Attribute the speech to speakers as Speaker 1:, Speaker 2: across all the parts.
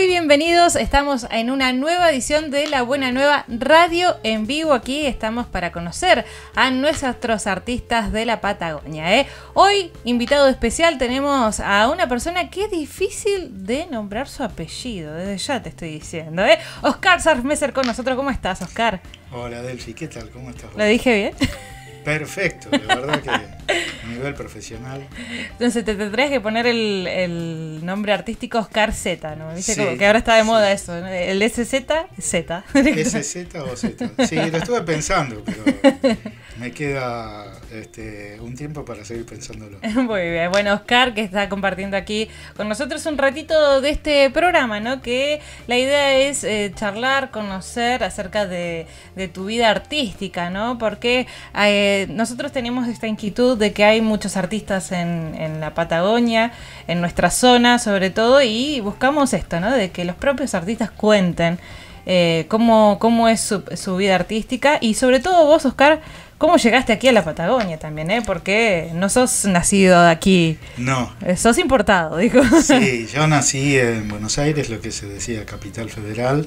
Speaker 1: muy bienvenidos. Estamos en una nueva edición de La Buena Nueva Radio en vivo. Aquí estamos para conocer a nuestros artistas de la Patagonia. Hoy, invitado especial, tenemos a una persona que es difícil de nombrar su apellido. Desde ya te estoy diciendo. Oscar Sarfmeser con nosotros. ¿Cómo estás, Oscar?
Speaker 2: Hola, Delphi. ¿Qué tal? ¿Cómo estás?
Speaker 1: ¿Lo dije bien?
Speaker 2: Perfecto, la verdad que a nivel profesional.
Speaker 1: Entonces te tendrías que poner el nombre artístico Oscar Z, ¿no? ¿Viste?
Speaker 2: Sí,
Speaker 1: como que ahora está de moda
Speaker 2: sí.
Speaker 1: eso, ¿no? El SZ, Z.
Speaker 2: ¿SZ o Z? Sí, lo estuve pensando, pero me queda un tiempo para seguir pensándolo.
Speaker 1: Muy bien, bueno, Oscar, que está compartiendo aquí con nosotros un ratito de este programa, ¿no? Que la idea es charlar, conocer acerca de tu vida artística, ¿no? Porque nosotros tenemos esta inquietud de que hay muchos artistas en la Patagonia, en nuestra zona sobre todo, y buscamos esto, ¿no? De que los propios artistas cuenten cómo es su vida artística, y sobre todo vos, Oscar, cómo llegaste aquí a la Patagonia también, porque no sos nacido aquí.
Speaker 2: No.
Speaker 1: Sos importado, digo.
Speaker 2: Sí, yo nací en Buenos Aires, lo que se decía Capital Federal,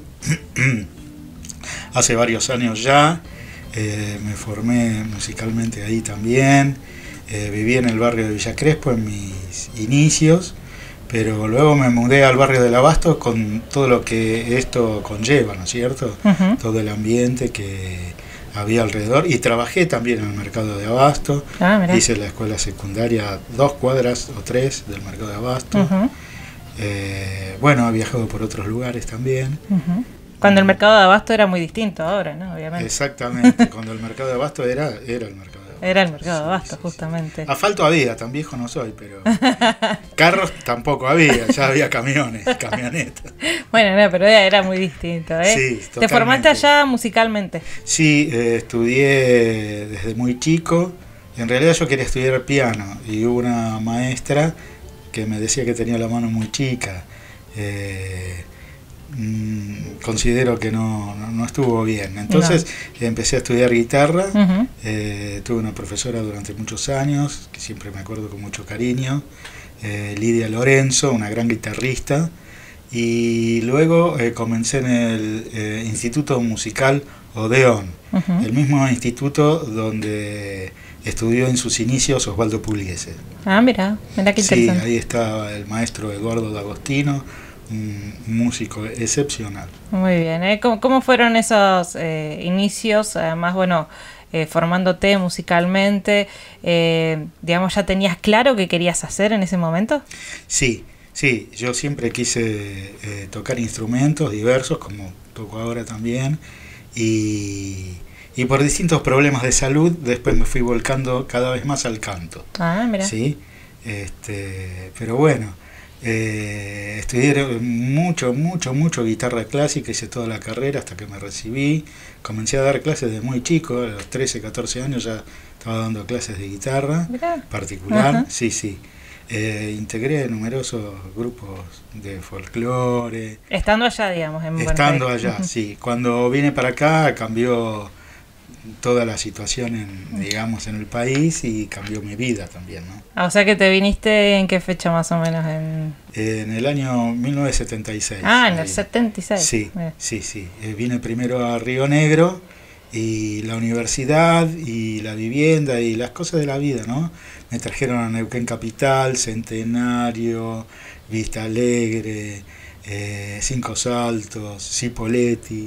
Speaker 2: hace varios años ya. Me formé musicalmente ahí también. Viví en el barrio de Villa Crespo en mis inicios, pero luego me mudé al barrio del Abasto con todo lo que esto conlleva, ¿no es cierto? Uh-huh. Todo el ambiente que había alrededor, y trabajé también en el mercado de Abasto. Hice la escuela secundaria 2 cuadras o 3 del mercado de Abasto. Uh-huh. He viajado por otros lugares también.
Speaker 1: Uh-huh. Cuando el mercado de Abasto era muy distinto ahora, ¿no? Obviamente.
Speaker 2: Exactamente, cuando el mercado de Abasto era el mercado de Abasto.
Speaker 1: Era el mercado de Abasto, sí, justamente.
Speaker 2: Asfalto había, tan viejo no soy, pero carros tampoco había, ya había camionetas.
Speaker 1: Bueno, no, pero era muy distinto, ¿eh?
Speaker 2: Sí, totalmente.
Speaker 1: ¿Te formaste allá musicalmente?
Speaker 2: Sí, estudié desde muy chico. En realidad yo quería estudiar piano, y hubo una maestra que me decía que tenía la mano muy chica. Considero que no estuvo bien, entonces empecé a estudiar guitarra. Uh-huh. Tuve una profesora durante muchos años que siempre me acuerdo con mucho cariño, Lidia Lorenzo, una gran guitarrista, y luego comencé en el Instituto Musical Odeón. Uh-huh. El mismo instituto donde estudió en sus inicios Osvaldo Pugliese.
Speaker 1: Mira qué interesante.
Speaker 2: Sí, ahí estaba el maestro Eduardo D'Agostino, un músico excepcional.
Speaker 1: Muy bien, ¿Cómo fueron esos inicios? Además, formándote musicalmente, digamos, ¿ya tenías claro qué querías hacer en ese momento?
Speaker 2: Sí, yo siempre quise tocar instrumentos diversos, como toco ahora también, y por distintos problemas de salud después me fui volcando cada vez más al canto.
Speaker 1: Mira.
Speaker 2: Sí, pero bueno. Estudié mucho guitarra clásica, hice toda la carrera hasta que me recibí. Comencé a dar clases desde muy chico, a los 13, 14 años ya estaba dando clases de guitarra. ¿Mirá? Particular. Uh-huh. Sí. Integré numerosos grupos de folclore.
Speaker 1: Estando allá, digamos, en
Speaker 2: Estando allá, uh-huh. Sí. Cuando vine para acá cambió toda la situación en el país, y cambió mi vida también, ¿no?
Speaker 1: O sea que te viniste, ¿en qué fecha más o menos?
Speaker 2: En el año 1976.
Speaker 1: En el 76.
Speaker 2: Sí. Vine primero a Río Negro, y la universidad y la vivienda y las cosas de la vida, ¿no? Me trajeron a Neuquén Capital, Centenario, Vista Alegre, Cinco Saltos, Cipolletti.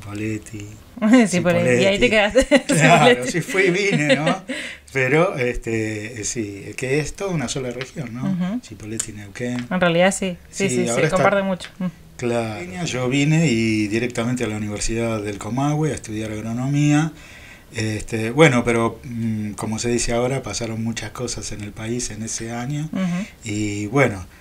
Speaker 2: Y ahí te quedaste.
Speaker 1: Claro,
Speaker 2: sí fui y vine, ¿no? Pero sí, que es toda una sola región, ¿no? Uh-huh. Cipolletti y Neuquén.
Speaker 1: En realidad sí, comparte mucho.
Speaker 2: Claro, yo vine y directamente a la Universidad del Comahue a estudiar agronomía. Pero como se dice ahora, pasaron muchas cosas en el país en ese año. Uh-huh. Y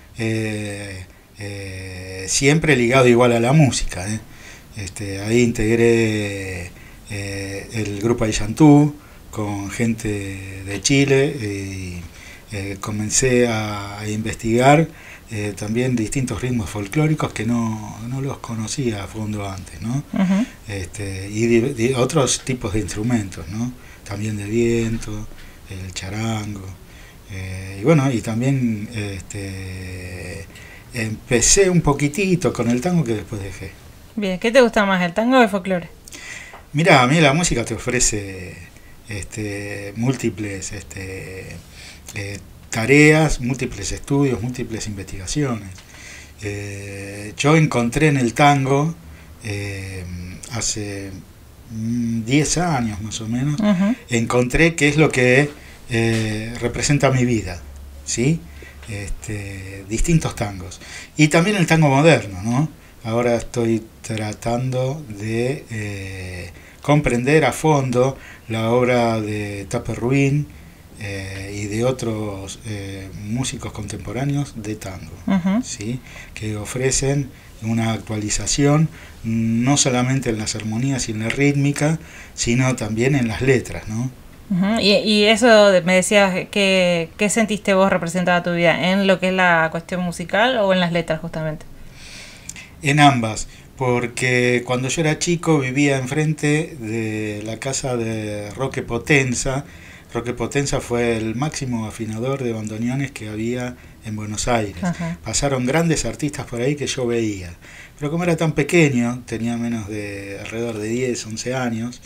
Speaker 2: siempre ligado igual a la música, ahí integré el grupo Ayantú con gente de Chile, y comencé a investigar también distintos ritmos folclóricos que no los conocía a fondo antes, ¿no? Uh-huh. Y otros tipos de instrumentos, ¿no? También de viento, el charango, y también empecé un poquitito con el tango que después dejé.
Speaker 1: Bien, ¿qué te gusta más, el tango o el folclore?
Speaker 2: Mirá, a mí la música te ofrece múltiples tareas, múltiples estudios, múltiples investigaciones. Yo encontré en el tango hace 10 años más o menos, encontré qué es lo que representa mi vida, ¿sí? Distintos tangos. Y también el tango moderno, ¿no? Ahora estoy tratando de comprender a fondo la obra de Tape Ruín y de otros músicos contemporáneos de tango, ¿sí? Que ofrecen una actualización no solamente en las armonías y en la rítmica, sino también en las letras, ¿no?
Speaker 1: Y eso me decías, ¿qué sentiste vos representaba tu vida? ¿En lo que es la cuestión musical o en las letras justamente?
Speaker 2: En ambas, porque cuando yo era chico vivía enfrente de la casa de Roque Potenza. Roque Potenza fue el máximo afinador de bandoneones que había en Buenos Aires. Pasaron grandes artistas por ahí que yo veía, pero como era tan pequeño, tenía alrededor de 10, 11 años,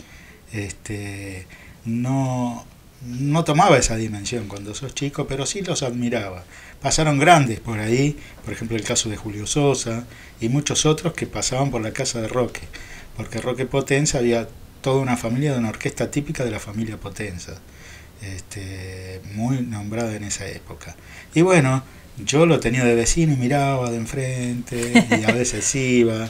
Speaker 2: no tomaba esa dimensión cuando sos chico, pero sí los admiraba. Pasaron grandes por ahí, por ejemplo el caso de Julio Sosa y muchos otros que pasaban por la casa de Roque, porque Roque Potenza había toda una familia de una orquesta típica de la familia Potenza, muy nombrada en esa época. Y bueno, yo lo tenía de vecino y miraba de enfrente y a veces iba,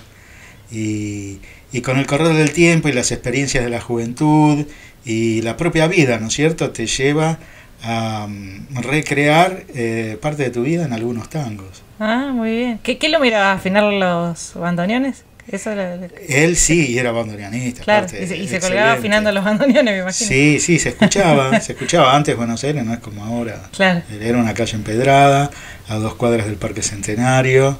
Speaker 2: y con el correr del tiempo y las experiencias de la juventud y la propia vida, ¿no es cierto?, te lleva a recrear parte de tu vida en algunos tangos.
Speaker 1: Ah, muy bien. ¿Qué lo miraba? ¿Afinar los bandoneones?
Speaker 2: Él sí, y era bandoneonista.
Speaker 1: Claro, y se colgaba afinando los bandoneones, me imagino.
Speaker 2: Sí, se escuchaba antes Buenos Aires, no es como ahora.
Speaker 1: Claro.
Speaker 2: Era una calle empedrada, a 2 cuadras del Parque Centenario,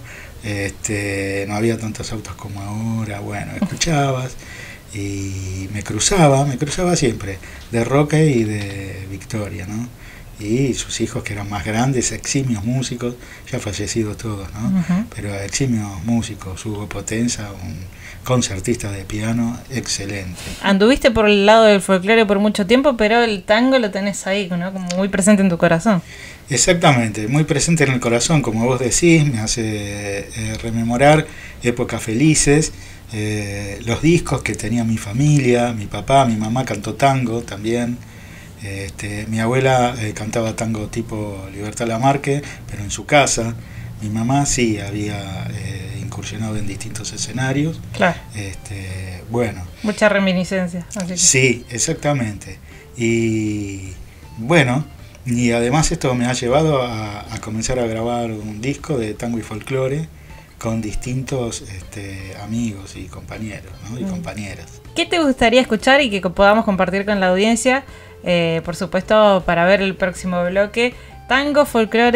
Speaker 2: no había tantos autos como ahora, bueno, escuchabas, y me cruzaba siempre, de Roque y de Victoria, ¿no? Y sus hijos que eran más grandes, eximios músicos, ya fallecidos todos, ¿no? Pero eximios músicos, Hugo Potenza, un concertista de piano excelente.
Speaker 1: Anduviste por el lado del folclore por mucho tiempo, pero el tango lo tenés ahí, ¿no? Como muy presente en tu corazón.
Speaker 2: Exactamente, muy presente en el corazón, como vos decís, me hace rememorar épocas felices, los discos que tenía mi familia, mi papá, mi mamá cantó tango también. Mi abuela cantaba tango tipo Libertad Lamarque, pero en su casa. Mi mamá sí había incursionado en distintos escenarios.
Speaker 1: Claro.
Speaker 2: Bueno.
Speaker 1: Mucha reminiscencia.
Speaker 2: Sí, exactamente. Y bueno, y además esto me ha llevado a comenzar a grabar un disco de tango y folclore con distintos amigos y compañeros, ¿no? Y compañeras.
Speaker 1: ¿Qué te gustaría escuchar y que podamos compartir con la audiencia? Por supuesto, para ver el próximo bloque, tango, folclore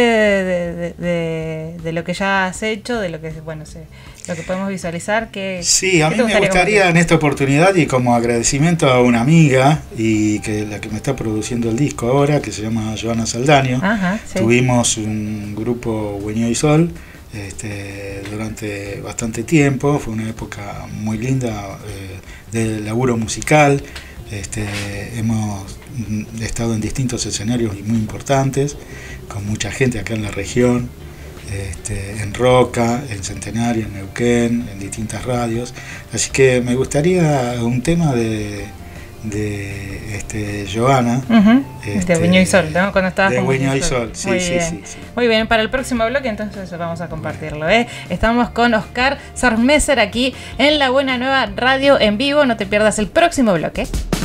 Speaker 1: de lo que ya has hecho, de lo que lo que podemos visualizar.
Speaker 2: Sí, a mí me gustaría en esta oportunidad, y como agradecimiento a una amiga y la que me está produciendo el disco ahora, que se llama Joana Saldaño. Sí. Tuvimos un grupo Hueño y Sol durante bastante tiempo, fue una época muy linda de laburo musical. Hemos estado en distintos escenarios y muy importantes, con mucha gente acá en la región, en Roca, en Centenario, en Neuquén, en distintas radios. Así que me gustaría un tema de Joana,
Speaker 1: de Hueño y Sol, ¿no? Cuando estabas
Speaker 2: de
Speaker 1: con
Speaker 2: Hueño y Sol, sí.
Speaker 1: Muy bien, para el próximo bloque entonces vamos a compartirlo, Estamos con Oscar Sarmesser aquí en La Buena Nueva Radio en vivo, no te pierdas el próximo bloque.